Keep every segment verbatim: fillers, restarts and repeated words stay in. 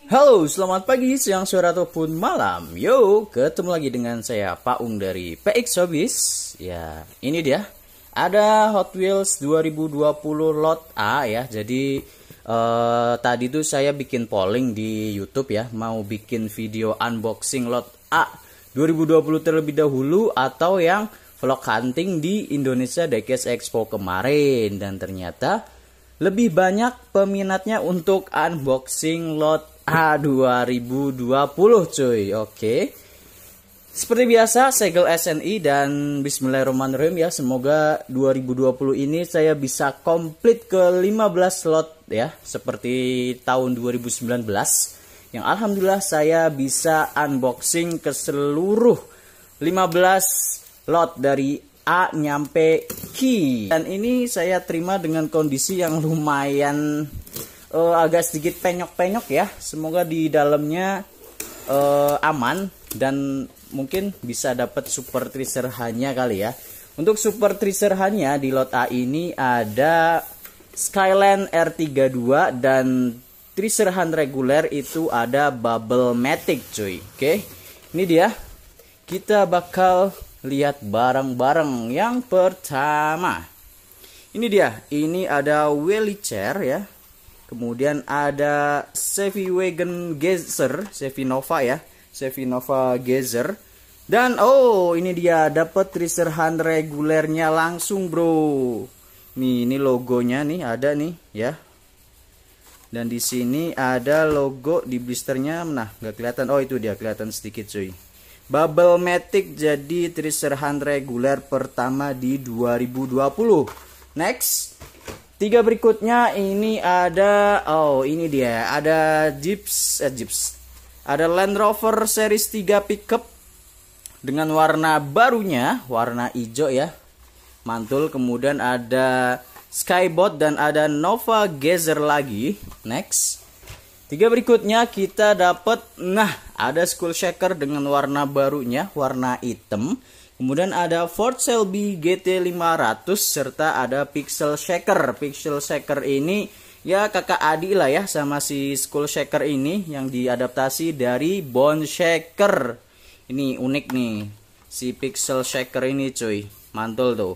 Halo, selamat pagi, siang, sore, ataupun malam. Yo, ketemu lagi dengan saya Pak Ung dari P X Hobbies. Ya, ini dia. Ada Hot Wheels dua ribu dua puluh lot A ya. Jadi eh, tadi tuh saya bikin polling di YouTube ya, mau bikin video unboxing lot A dua ribu dua puluh terlebih dahulu atau yang vlog hunting di Indonesia Diecast Expo kemarin, dan ternyata lebih banyak peminatnya untuk unboxing lot A dua ribu dua puluh cuy. Oke. Seperti biasa segel S N I dan bismillahirrahmanirrahim ya. Semoga dua ribu dua puluh ini saya bisa komplit ke lima belas slot ya, seperti tahun dua ribu sembilan belas yang alhamdulillah saya bisa unboxing ke seluruh lima belas lot dari A nyampe Q. Dan ini saya terima dengan kondisi yang lumayan uh, agak sedikit penyok-penyok ya. Semoga di dalamnya uh, aman dan mungkin bisa dapat super treasure hanya kali ya. Untuk super treasure hanya di lot A ini ada Skyline R tiga puluh dua dan treasure hunt reguler itu ada Bubble Matic cuy. Oke. Ini dia. Kita bakal lihat barang-barang. Yang pertama, ini dia, ini ada wheelie chair ya, kemudian ada Chevy Wagon Geyser, Chevy Nova ya, Chevy Nova Geyser, dan oh ini dia dapat treasure hunt regulernya langsung bro. Nih ini logonya nih ada nih ya, dan di sini ada logo di blisternya. Nah nggak kelihatan, oh itu dia kelihatan sedikit cuy. Bubble Matic jadi treasure hunt reguler pertama di dua ribu dua puluh. Next, tiga berikutnya ini ada, oh ini dia, ada Jeeps, eh, Jeeps, ada Land Rover Series tiga pickup dengan warna barunya, warna hijau ya, mantul. Kemudian ada Skybot dan ada Nova Geyser lagi. Next. Tiga berikutnya kita dapat, nah ada Skull Shaker dengan warna barunya, warna hitam. Kemudian ada Ford Shelby G T lima ratus serta ada Pixel Shaker. Pixel Shaker ini ya kakak adik lah ya sama si Skull Shaker ini, yang diadaptasi dari Bone Shaker. Ini unik nih si Pixel Shaker ini cuy, mantul tuh.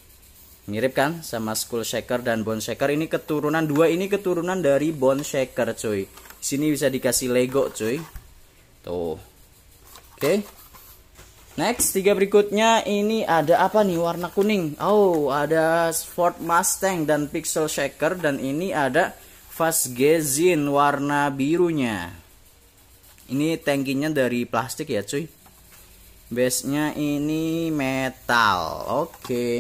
Mirip kan sama Skull Shaker dan Bone Shaker. Ini keturunan, dua ini keturunan dari Bone Shaker cuy. Sini bisa dikasih Lego cuy. Tuh. Oke. Okay. Next, tiga berikutnya ini ada apa nih, warna kuning. Oh, ada Ford Mustang dan Pixel Shaker, dan ini ada Fast Gezin warna birunya. Ini tankinya dari plastik ya cuy. Base-nya ini metal. Oke. Okay.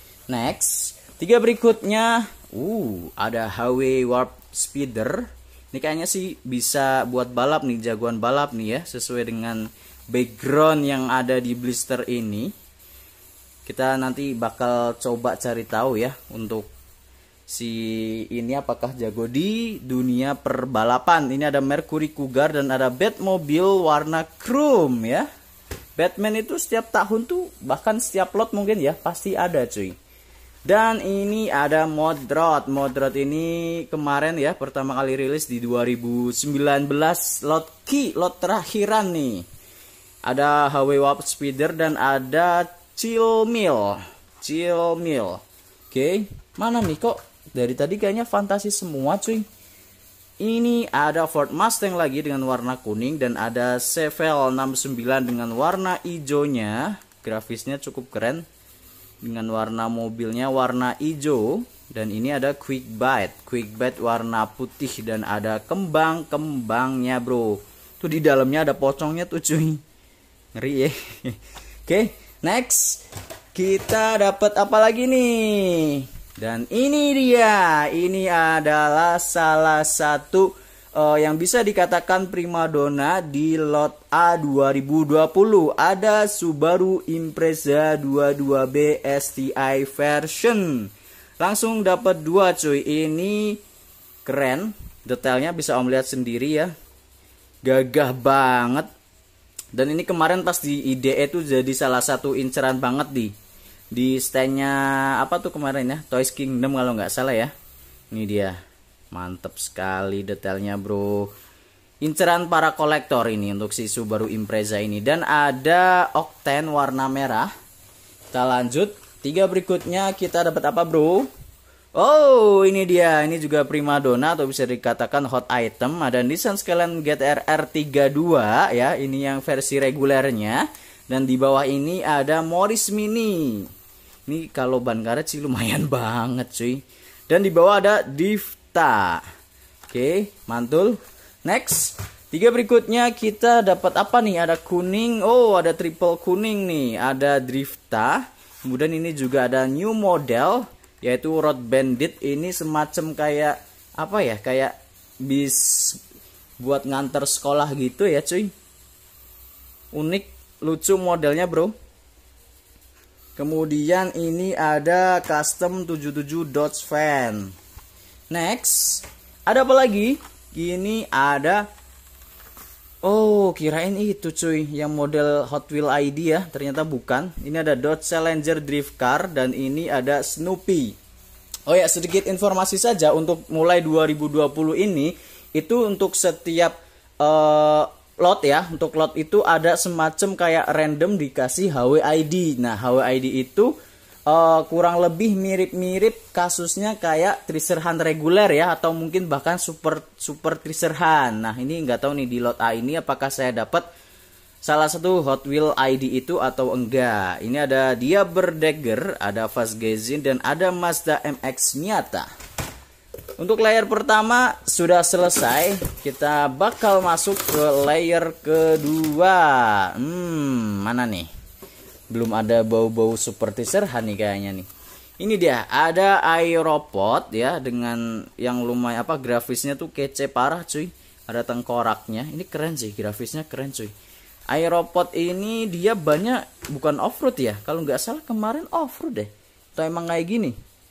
Next, tiga berikutnya, uh, ada H W Warp Speeder. Ini kayaknya sih bisa buat balap nih, jagoan balap nih ya, sesuai dengan background yang ada di blister ini. Kita nanti bakal coba cari tahu ya untuk si ini apakah jago di dunia perbalapan. Ini ada Mercury Cougar dan ada Batmobile warna chrome ya. Batman itu setiap tahun tuh, bahkan setiap lot mungkin ya, pasti ada cuy. Dan ini ada Modrot. Modrot ini kemarin ya pertama kali rilis di dua ribu sembilan belas lot Q, lot terakhiran nih. Ada H W Warp Speeder dan ada Chill Mill. Chill Mill. Oke, okay. Mana nih kok dari tadi kayaknya fantasi semua cuy. Ini ada Ford Mustang lagi dengan warna kuning dan ada Chevelle enam puluh sembilan dengan warna hijaunya. Grafisnya cukup keren dengan warna mobilnya warna hijau, dan ini ada Quick Bite. Quick Bite warna putih dan ada kembang-kembangnya bro. Tuh di dalamnya ada pocongnya tuh cuy. Ngeri ya. Oke, okay, next kita dapat apa lagi nih? Dan ini dia. Ini adalah salah satu Uh, yang bisa dikatakan primadona di lot A dua ribu dua puluh. Ada Subaru Impreza dua puluh dua B S T I version. Langsung dapat dua cuy. Ini keren. Detailnya bisa om lihat sendiri ya. Gagah banget. Dan ini kemarin pas di I D E tuh jadi salah satu inceran banget di di standnya apa tuh kemarin ya, Toys Kingdom kalau nggak salah ya. Ini dia. Mantap sekali detailnya bro. inceran para kolektor ini untuk si Subaru Impreza ini. Dan ada Octane warna merah. Kita lanjut. Tiga berikutnya kita dapat apa, bro? Oh, ini dia. Ini juga primadona atau bisa dikatakan hot item. Ada Nissan Skyline G T R R tiga puluh dua ya. Ini yang versi regulernya. Dan di bawah ini ada Morris Mini. Ini kalau ban karet sih lumayan banget, cuy. Dan di bawah ada Divta. Oke, mantul. Next, tiga berikutnya kita dapat apa nih? Ada kuning. Oh, ada triple kuning nih. Ada Drifta. Kemudian ini juga ada new model, yaitu Road Bandit. Ini semacam kayak apa ya? Kayak bis buat nganter sekolah gitu ya, cuy. Unik, lucu modelnya, bro. Kemudian ini ada custom tujuh puluh tujuh Dodge Van. Next, ada apa lagi? Ini ada, oh kirain itu cuy, yang model Hot Wheel I D ya, ternyata bukan. Ini ada Dodge Challenger Drift Car dan ini ada Snoopy. Oh ya, sedikit informasi saja untuk mulai dua ribu dua puluh ini, itu untuk setiap uh, lot ya, untuk lot itu ada semacam kayak random dikasih H W I D. Nah, H W I D itu Uh, kurang lebih mirip-mirip kasusnya kayak Tracer Hunt reguler ya, atau mungkin bahkan super super Tracer Hunt. Nah, ini nggak tahu nih di lot A ini apakah saya dapat salah satu Hot Wheel I D itu atau enggak. Ini ada Diaberdagger, ada Fazgazin, dan ada Mazda M X Miata. Untuk layer pertama sudah selesai. Kita bakal masuk ke layer kedua. Hmm, mana nih? Belum ada bau-bau super teaser nih kayaknya nih. Ini dia, ada Aeropod ya, dengan yang lumayan apa, grafisnya tuh kece parah cuy. Ada tengkoraknya. Ini keren sih, grafisnya keren cuy. Aeropod ini dia banyak bukan off-road ya. Kalau nggak salah kemarin off-road deh. Atau emang kayak gini.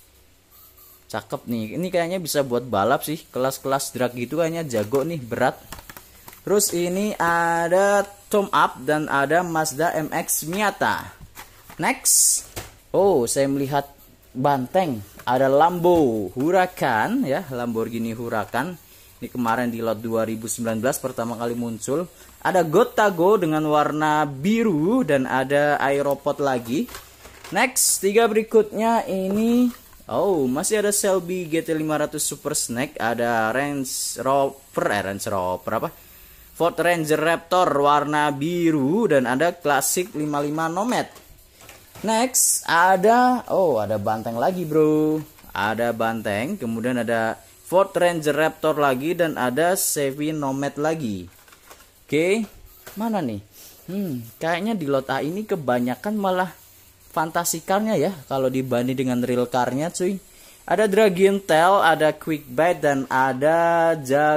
Cakep nih. Ini kayaknya bisa buat balap sih. Kelas-kelas drag gitu kayaknya jago nih, berat. Terus ini ada Tom Up dan ada Mazda M X Miata. Next. Oh, saya melihat banteng. Ada Lambo Huracan ya, Lamborghini Huracan. Ini kemarin di lot dua ribu sembilan belas pertama kali muncul. Ada Gotago dengan warna biru dan ada Aeropod lagi. Next, tiga berikutnya ini, oh, masih ada Shelby G T lima ratus Super Snack, ada Range Rover, eh, Range Rover apa? Ford Ranger Raptor warna biru dan ada Classic lima puluh lima Nomad. Next ada, oh ada banteng lagi bro, ada banteng, kemudian ada Ford Ranger Raptor lagi dan ada Chevy Nomad lagi. Oke, mana nih? Hmm, kayaknya di lot A ini kebanyakan malah fantasikarnya ya, kalau dibanding dengan real car-nya cuy. Ada Dragon Tail, ada Quick Bite, dan ada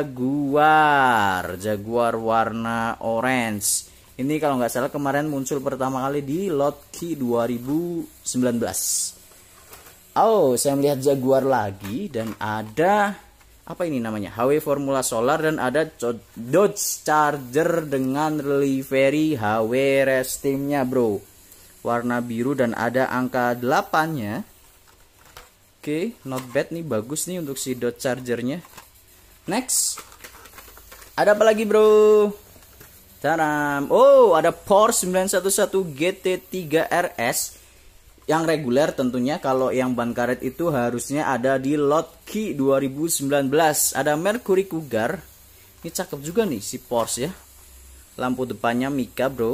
Jaguar. Jaguar warna orange. Ini kalau nggak salah kemarin muncul pertama kali di lot Q dua ribu sembilan belas. Oh, saya melihat Jaguar lagi. Dan ada, apa ini namanya? H W Formula Solar, dan ada Dodge Charger dengan livery H W Race Team-nya bro. Warna biru dan ada angka delapan-nya. Oke, okay, not bad nih, bagus nih untuk si Dodge Charger-nya. Next, ada apa lagi bro? Taram. Oh, ada Porsche sembilan satu satu G T tiga R S yang reguler tentunya. Kalau yang ban karet itu harusnya ada di lot Q dua ribu sembilan belas. Ada Mercury Cougar. Ini cakep juga nih si Porsche ya. Lampu depannya Mica bro.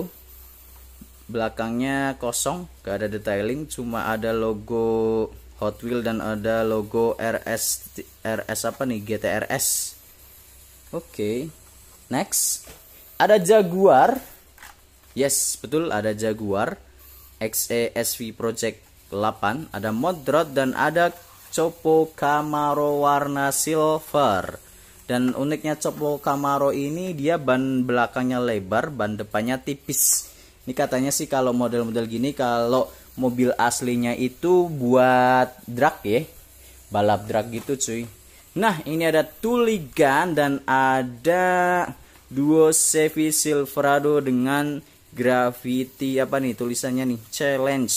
Belakangnya kosong, gak ada detailing, cuma ada logo Hot Wheel dan ada logo R S R S apa nih, G T R S. Oke, okay. Next ada Jaguar. Yes, betul, ada Jaguar X E S V Project delapan. Ada Modrod dan ada Chopo Camaro warna silver. Dan uniknya Chopo Camaro ini dia ban belakangnya lebar, ban depannya tipis. Ini katanya sih kalau model-model gini, kalau mobil aslinya itu buat drag ya, balap drag gitu cuy. Nah, ini ada Tuligan dan ada Duo Chevy Silverado dengan Gravity apa nih tulisannya nih, Challenge.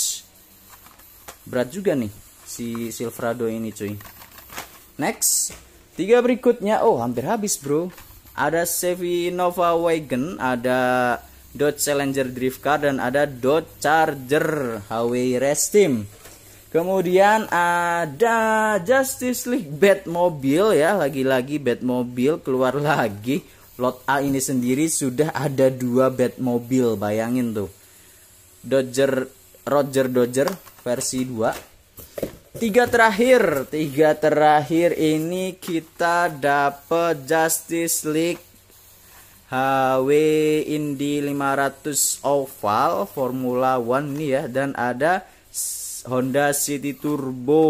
Berat juga nih si Silverado ini cuy. Next, tiga berikutnya, oh hampir habis bro. ada Chevy Nova Wagon, ada Dodge Challenger Drift Car, dan ada Dodge Charger H W Race Team. Kemudian ada Justice League Batmobile ya, lagi-lagi Batmobile keluar lagi. Lot A ini sendiri sudah ada dua Batmobile, bayangin tuh. Dodger Roger Dodger versi dua. Tiga terakhir, tiga terakhir ini kita dapat Justice League H W Indy lima ratus Oval Formula One nih ya, dan ada Honda City Turbo.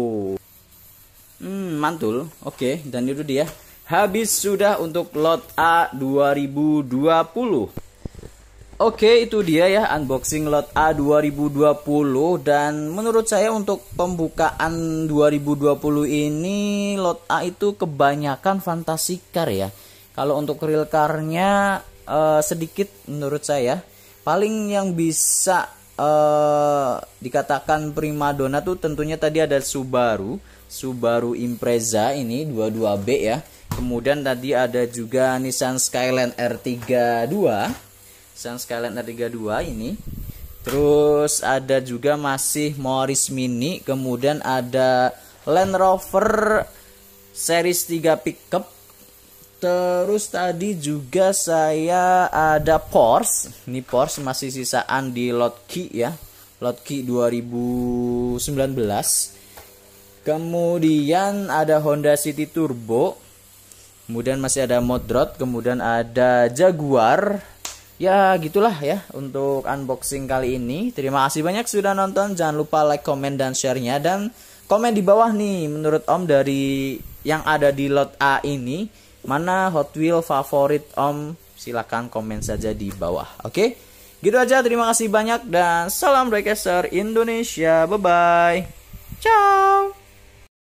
Hmm, mantul. Oke, dan itu dia. Habis sudah untuk lot A dua ribu dua puluh. Oke, itu dia ya unboxing lot A dua ribu dua puluh, dan menurut saya untuk pembukaan dua ribu dua puluh ini lot A itu kebanyakan fantasy car ya. Kalau untuk real car-nya uh, sedikit menurut saya. Paling yang bisa uh, dikatakan primadona tuh tentunya tadi ada Subaru, Subaru Impreza ini dua puluh dua B ya. Kemudian tadi ada juga Nissan Skyline R tiga puluh dua. Nissan Skyline R tiga puluh dua ini. Terus ada juga masih Morris Mini, kemudian ada Land Rover Series tiga pickup. Terus tadi juga saya ada Porsche. Ini Porsche masih sisaan di lot Q ya. Lot Q dua ribu sembilan belas. Kemudian ada Honda City Turbo. Kemudian masih ada Modrot, kemudian ada Jaguar. Ya gitulah ya untuk unboxing kali ini. Terima kasih banyak sudah nonton. Jangan lupa like, komen, dan share-nya. Dan komen di bawah nih, menurut Om dari yang ada di lot A ini, mana Hot Wheel favorit Om? Silahkan komen saja di bawah. Oke, gitu aja. Terima kasih banyak dan salam Diecast Indonesia. Bye-bye.